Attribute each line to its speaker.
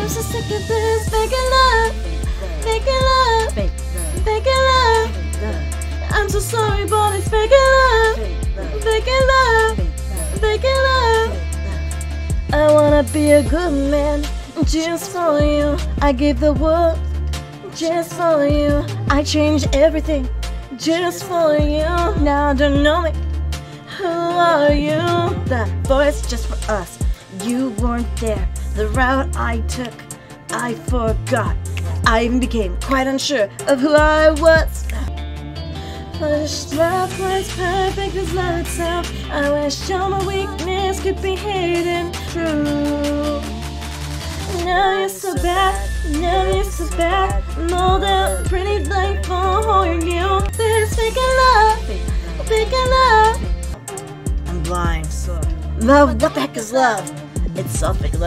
Speaker 1: I'm so sick of this faking love, faking love, faking love. I'm so sorry, but it's faking love, faking love, faking love. I wanna be a good man just for you. I give the world just for you. I change everything just for you. Now don't know me. Who are you? The voice just for us. You weren't there. The route I took, I forgot. I even became quite unsure of who I was. Wish love was perfect as love itself. I wish all my weakness could be hidden true. Now you're so bad, now you're so bad. Know that pretty life for you. This faking love, faking love. I'm blind. Love, what the heck is love? It's all fake love.